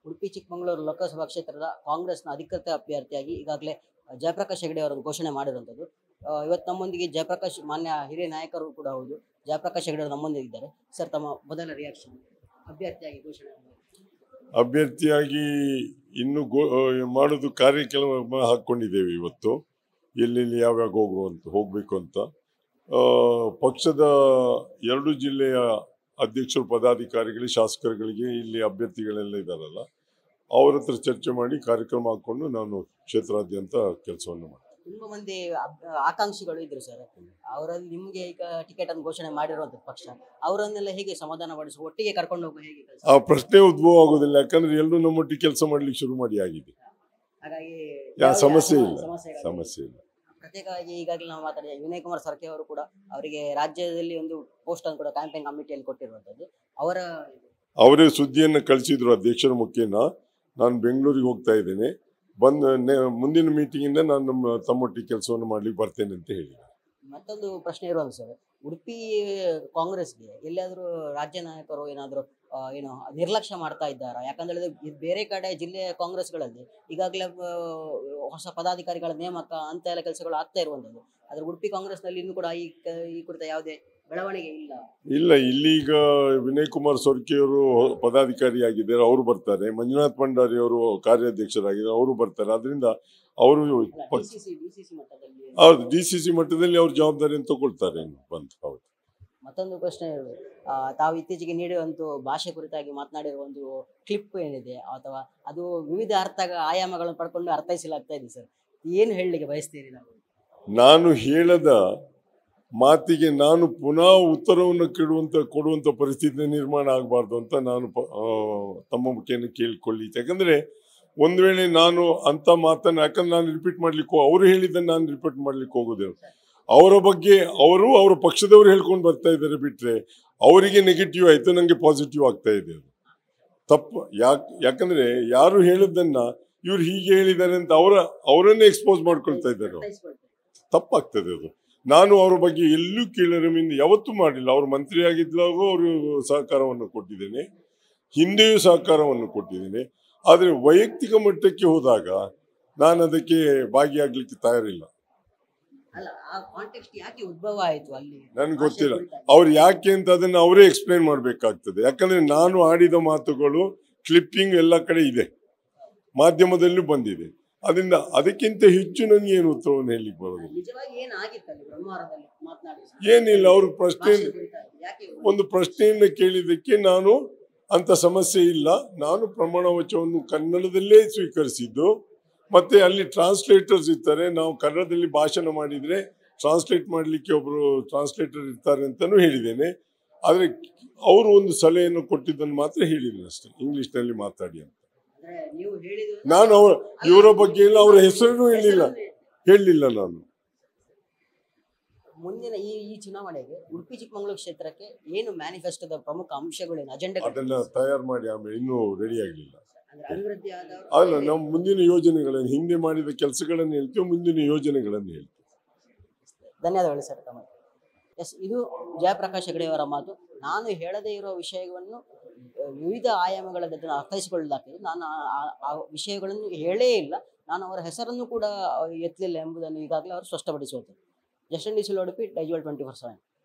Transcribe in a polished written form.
ಉಡುಪಿ ಚಿಕ್ಕಮಗಳೂರು ಲೋಕಸಭಾ ಕ್ಷೇತ್ರದ ಕಾಂಗ್ರೆಸ್ನ ಅಧಿಕೃತ ಅಭ್ಯರ್ಥಿಯಾಗಿ ಈಗಾಗಲೇ ಜಯಪ್ರಕಾಶ್ ಹೆಗಡೆ ಅವರನ್ನು ಘೋಷಣೆ ಮಾಡಿರುವಂಥದ್ದು. ಇವತ್ತು ನಮ್ಮೊಂದಿಗೆ ಜಯಪ್ರಕಾಶ್ ಮಾನ್ಯ ಹಿರಿಯ ನಾಯಕರು ಕೂಡ ಹೌದು, ಜಯಪ್ರಕಾಶ್ ಹೆಗಡೆ ಅವರು ನಮ್ಮೊಂದಿಗೆ ಇದ್ದಾರೆ. ಸರ್, ತಮ್ಮ ಮೊದಲ ರಿಯಾಕ್ಷನ್ ಅಭ್ಯರ್ಥಿಯಾಗಿ ಘೋಷಣೆ ಅಭ್ಯರ್ಥಿಯಾಗಿ ಇನ್ನು ಮಾಡೋದು ಕಾರ್ಯಕ್ರಮ ಹಾಕ್ಕೊಂಡಿದ್ದೇವೆ. ಇವತ್ತು ಎಲ್ಲೆಲ್ಲಿ ಯಾವ್ಯಾವ ಹೋಗಬೇಕು ಅಂತ ಪಕ್ಷದ 2 ಜಿಲ್ಲೆಯ ಅಧ್ಯಕ್ಷರು, ಪದಾಧಿಕಾರಿಗಳಿಗೆ, ಶಾಸಕರುಗಳಿಗೆ, ಇಲ್ಲಿ ಅಭ್ಯರ್ಥಿಗಳೆಲ್ಲ ಇದ್ದಾರಲ್ಲ ಅವ್ರ ಹತ್ರ ಚರ್ಚೆ ಮಾಡಿ ಕಾರ್ಯಕ್ರಮ ಹಾಕೊಂಡು ನಾನು ಕ್ಷೇತ್ರಾದ್ಯಂತ ಕೆಲಸವನ್ನು ಮಾಡ್ತೀನಿ. ತುಂಬಾ ಮಂದಿ ಆಕಾಂಕ್ಷಿಗಳು ಇದ್ರು ಸರ್, ಅವರಲ್ಲಿ ನಿಮ್ಗೆ ಈಗ ಟಿಕೆಟ್ ಅನ್ನು ಘೋಷಣೆ ಮಾಡಿರುವಂತ ಪಕ್ಷ, ಅವರನ್ನೆಲ್ಲ ಹೇಗೆ ಸಮಾಧಾನ ಪಡಿಸುವ, ಒಟ್ಟಿಗೆ ಕರ್ಕೊಂಡು ಹೋಗುವ ಹೇಗೆ? ಆ ಪ್ರಶ್ನೆ ಉದ್ಭವ ಆಗೋದಿಲ್ಲ, ಯಾಕಂದ್ರೆ ಎಲ್ಲರೂ ನಮ್ಮೊಟ್ಟಿಗೆ ಕೆಲಸ ಮಾಡ್ಲಿಕ್ಕೆ ಶುರು ಮಾಡಿ ಆಗಿದೆ. ಹಾಗಾಗಿ ಸಮಸ್ಯೆ ಇಲ್ಲ. ಪ್ರತ್ಯೇಕವಾಗಿ ಈಗಾಗಲೇ ನಾವು ಮಾತಾಡಿದ ವಿನಯ್ ಕುಮಾರ್ ಸರ್ಕೆ ಅವರು ಕೂಡ ಅವರಿಗೆ ರಾಜ್ಯದಲ್ಲಿ ಒಂದು ಪೋಸ್ಟ್ ಅನ್ನು ಕೂಡ ಕ್ಯಾಂಪೇನ್ ಕಮಿಟಿಯಲ್ಲಿ ಕೊಟ್ಟಿರುವಂತದ್ದು. ಅವರೇ ಸುದ್ದಿಯನ್ನು ಕಳಿಸಿದ್ರು ಅಧ್ಯಕ್ಷರ ಮುಖೇನ. ನಾನು ಬೆಂಗಳೂರಿಗೆ ಹೋಗ್ತಾ ಇದ್ದೇನೆ, ಮುಂದಿನ ಮೀಟಿಂಗ್ ಇಂದ ನಾನು ತಮ್ಮೊಟ್ಟಿಗೆ ಕೆಲಸವನ್ನು ಮಾಡ್ಲಿಕ್ಕೆ ಬರ್ತೇನೆ ಅಂತ ಹೇಳಿದೆ. ಮತ್ತೊಂದು ಪ್ರಶ್ನೆ ಇರುವಂತ ಸರ್, ಉಡುಪಿ ಕಾಂಗ್ರೆಸ್ಗೆ ಎಲ್ಲಾದ್ರೂ ರಾಜ್ಯ ನಾಯಕರು ಏನಾದ್ರು ನಿರ್ಲಕ್ಷ್ಯ ಮಾಡ್ತಾ ಇದ್ದಾರಾ? ಯಾಕಂದ್ರೆ ಬೇರೆ ಕಡೆ ಜಿಲ್ಲೆಯ ಕಾಂಗ್ರೆಸ್ಗಳಲ್ಲಿ ಈಗಾಗಲೇ ಹೊಸ ಪದಾಧಿಕಾರಿಗಳ ನೇಮಕ ಅಂತ ಎಲ್ಲ ಕೆಲಸಗಳು ಆಗ್ತಾ ಇರುವಂತದ್ದು. ಆದ್ರೆ ಉಡುಪಿ ಕಾಂಗ್ರೆಸ್ನಲ್ಲಿ ಇನ್ನೂ ಕೂಡ ಈ ಕುರಿತ ಯಾವುದೇ ಬೆಳವಣಿಗೆ ಇಲ್ಲ. ಇಲ್ಲೀಗ ವಿನಯ್ ಕುಮಾರ್ ಸೊರ್ಕೆಯವರು ಪದಾಧಿಕಾರಿಯಾಗಿದ್ದಾರೆ, ಅವರು ಬರ್ತಾರೆ. ಮಂಜುನಾಥ್ ಭಂಡಾರಿ ಅವರು ಕಾರ್ಯಾಧ್ಯಕ್ಷರಾಗಿದ್ದಾರೆ, ಅವರು ಬರ್ತಾರೆ. ಅದರಿಂದ ಅವರು ಡಿಸಿಸಿ ಮಟ್ಟದಲ್ಲಿ ಅವ್ರ ಜವಾಬ್ದಾರಿಯನ್ನು ತಗೊಳ್ತಾರೆ ಬಂತು. ಹೌದು. ಮತ್ತೊಂದು ಪ್ರಶ್ನೆ, ತಾವು ಇತ್ತೀಚೆಗೆ ನೀಡುವಂತ ಭಾಷೆ ಕುರಿತಾಗಿ ಮಾತನಾಡಿರುವ ಒಂದು ಕ್ಲಿಪ್ ಏನಿದೆ, ಅಥವಾ ಅದು ವಿವಿಧ ಆಯಾಮಗಳನ್ನು ಪಡ್ಕೊಂಡು ಅರ್ಥೈಸಲಾಗ್ತಾ ಇದೆ ಸರ್, ಏನು ಹೇಳಲಿಕ್ಕೆ ಬಯಸ್ತೀರಿ? ನಾನು ಹೇಳದ ಮಾತಿಗೆ ನಾನು ಪುನಃ ಉತ್ತರವನ್ನು ಕೊಡುವಂತ ಪರಿಸ್ಥಿತಿ ನಿರ್ಮಾಣ ಆಗಬಾರ್ದು ಅಂತ ನಾನು ತಮ್ಮ ಮುಖೇನ ಕೇಳಿಕೊಳ್ಳಿ. ಯಾಕಂದ್ರೆ ಒಂದ್ ವೇಳೆ ನಾನು ಅಂತ ಮಾತನ್ನ, ಯಾಕಂದ್ರೆ ನಾನು ರಿಪೀಟ್ ಮಾಡ್ಲಿಕ್ಕೆ, ಅವರು ಹೇಳಿದ್ದನ್ನು ನಾನು ರಿಪೀಟ್ ಮಾಡ್ಲಿಕ್ಕೆ ಹೋಗೋದೇನು. ಅವರ ಬಗ್ಗೆ ಅವರ ಪಕ್ಷದವರು ಹೇಳ್ಕೊಂಡು ಬರ್ತಾ ಇದ್ದಾರೆ ಬಿಟ್ರೆ ಅವರಿಗೆ ನೆಗೆಟಿವ್ ಆಯ್ತು, ನಂಗೆ ಪಾಸಿಟಿವ್ ಆಗ್ತಾ ಇದೆ. ಅದು ತಪ್ಪು. ಯಾಕಂದ್ರೆ ಯಾರು ಹೇಳಿದ್ದನ್ನ ಇವ್ರು ಹೀಗೆ ಹೇಳಿದ್ದಾರೆ ಅಂತ ಅವರನ್ನೇ ಎಕ್ಸ್ಪೋಸ್ ಮಾಡ್ಕೊಳ್ತಾ ಇದ್ದಾರೆ. ತಪ್ಪಾಗ್ತದೆ ಅದು. ನಾನು ಅವ್ರ ಬಗ್ಗೆ ಎಲ್ಲೂ ಕೀಳರಿಮೆಯಿಂದ ಯಾವತ್ತೂ ಮಾಡಿಲ್ಲ. ಅವರು ಮಂತ್ರಿ ಆಗಿದ್ದಾಗ ಅವರು ಸಹಕಾರವನ್ನು ಕೊಟ್ಟಿದ್ದೇನೆ, ಹಿಂದೆಯೂ ಸಹಕಾರವನ್ನು ಕೊಟ್ಟಿದ್ದೇನೆ. ಆದರೆ ವೈಯಕ್ತಿಕ ಮಟ್ಟಕ್ಕೆ ಹೋದಾಗ ನಾನು ಅದಕ್ಕೆ ಭಾಗಿಯಾಗ್ಲಿಕ್ಕೆ ತಯಾರಿಲ್ಲ. ನನ್ಗೆ ಗೊತ್ತಿಲ್ಲ ಅವ್ರು ಯಾಕೆ ಅಂತ, ಅದನ್ನ ಅವರೇ ಎಕ್ಸ್ಪ್ಲೈನ್ ಮಾಡ್ಬೇಕಾಗ್ತದೆ. ಯಾಕಂದ್ರೆ ನಾನು ಆಡಿದ ಮಾತುಗಳು ಕ್ಲಿಪ್ಪಿಂಗ್ ಎಲ್ಲ ಕಡೆ ಇದೆ, ಮಾಧ್ಯಮದಲ್ಲೂ ಬಂದಿದೆ. ಅದರಿಂದ ಅದಕ್ಕಿಂತ ಹೆಚ್ಚು ನನಗೆ ಏನು ಉತ್ತರವನ್ನು ಹೇಳಲಿಕ್ಕೆ ಬರೋದಿಲ್ಲ. ಏನಿಲ್ಲ, ಅವ್ರ ಒಂದು ಪ್ರಶ್ನೆಯನ್ನು ಕೇಳಿದ್ದಕ್ಕೆ ನಾನು ಅಂತ ಸಮಸ್ಯೆ ಇಲ್ಲ. ನಾನು ಪ್ರಮಾಣ ವಚನವನ್ನು ಕನ್ನಡದಲ್ಲೇ ಸ್ವೀಕರಿಸಿದ್ದು, ಮತ್ತೆ ಅಲ್ಲಿ ಟ್ರಾನ್ಸ್ಲೇಟರ್ಸ್ ಇರ್ತಾರೆ. ನಾವು ಕನ್ನಡದಲ್ಲಿ ಭಾಷಣ ಮಾಡಿದ್ರೆ ಟ್ರಾನ್ಸ್ಲೇಟ್ ಮಾಡಲಿಕ್ಕೆ ಒಬ್ರು ಟ್ರಾನ್ಸ್ಲೇಟರ್ ಇರ್ತಾರೆ ಅಂತಾನೂ ಹೇಳಿದ್ದೇನೆ. ಆದ್ರೆ ಅವರು ಒಂದು ಸಲಹೆಯನ್ನು ಕೊಟ್ಟಿದ್ದನ್ನು ಮಾತ್ರ ಹೇಳಿದ್ದೇನೆ ಅಷ್ಟೇ, ಇಂಗ್ಲಿಷ್ನಲ್ಲಿ ಮಾತಾಡಿ ಅಂತ. ನಾನು ಇವರ ಬಗ್ಗೆ ಎಲ್ಲ ಅವರ ಹೆಸರನ್ನು ಹೇಳಲಿಲ್ಲ ನಾನು. ಮುಂದಿನ ಈ ಚುನಾವಣೆಗೆ ಉಡುಪಿ ಚಿಕ್ಕಮಗಳೂರು ಕ್ಷೇತ್ರಕ್ಕೆ ಏನು ಮ್ಯಾನಿಫೆಸ್ಟೋದ ಪ್ರಮುಖ ಅಂಶಗಳೇನು, ಅಜೆಂಡಾ ಅದನ್ನ ತಯಾರು ಮಾಡಿ ಆಮೇಲೆ ಇನ್ನೂ ರೆಡಿ ಆಗಲಿಲ್ಲ. ಅಲ್ಲ, ನಾವು ಮುಂದಿನ ಯೋಜನೆಗಳನ್ನು, ಹಿಂದೆ ಮಾಡಿದ ಕೆಲಸಗಳನ್ನು ಹೇಳ್ತೀವಿ, ಮುಂದಿನ ಯೋಜನೆಗಳನ್ನು ಹೇಳ್ತೀವಿ. ಧನ್ಯವಾದಗಳು ಸರ್ ತಮ್ಮ. ಇದು ಜಯಪ್ರಕಾಶ್ ಹೆಗಡೆ ಅವರ ಮಾತು. ನಾನು ಹೇಳದೇ ಇರೋ ವಿಷಯವನ್ನು ವಿವಿಧ ಆಯಾಮಗಳ ಅರ್ಥೈಸಿಕೊಳ್ಳಲಾಗ್ತದೆ. ನಾನು ಆ ವಿಷಯಗಳನ್ನು ಹೇಳೇ ಇಲ್ಲ, ನಾನು ಅವರ ಹೆಸರನ್ನು ಕೂಡ ಎತ್ತಲಿಲ್ಲ ಎಂಬುದನ್ನು ಈಗಾಗಲೇ ಅವರು ಸ್ಪಷ್ಟಪಡಿಸುವಂಥದ್ದು. ಜಸ್ಟಿನ್ ಡಿ ಸಿಲ್ವಾ, ಉಡುಪಿ, ಡೈಜ್ ವರ್ಲ್ಡ್ 24/7.